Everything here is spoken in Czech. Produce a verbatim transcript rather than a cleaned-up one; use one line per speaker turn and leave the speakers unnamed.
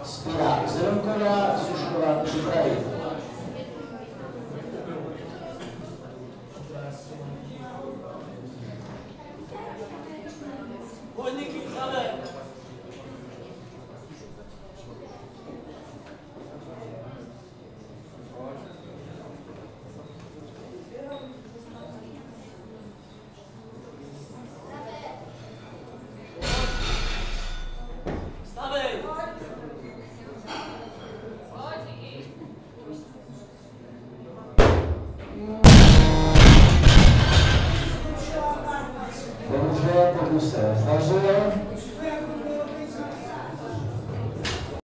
Spirák Zelenková, Sušková připraví.
Podniky pravé. Stavej.
Dobře, pokud se zdařilo.